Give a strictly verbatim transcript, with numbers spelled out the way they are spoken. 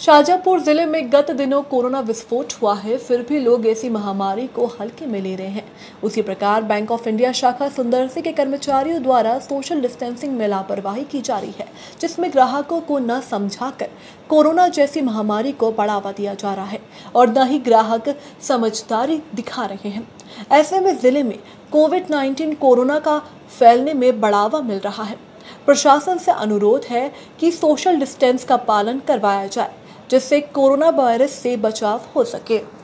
शाजापुर जिले में गत दिनों कोरोना विस्फोट हुआ है, फिर भी लोग ऐसी महामारी को हल्के में ले रहे हैं। उसी प्रकार बैंक ऑफ इंडिया शाखा सुंदरसी के कर्मचारियों द्वारा सोशल डिस्टेंसिंग में लापरवाही की जा रही है, जिसमें ग्राहकों को न समझाकर कोरोना जैसी महामारी को बढ़ावा दिया जा रहा है और न ही ग्राहक समझदारी दिखा रहे हैं। ऐसे में जिले में कोविड नाइन्टीन कोरोना का फैलने में बढ़ावा मिल रहा है। प्रशासन से अनुरोध है कि सोशल डिस्टेंस का पालन करवाया जाए, जिससे कोरोना वायरस से बचाव हो सके।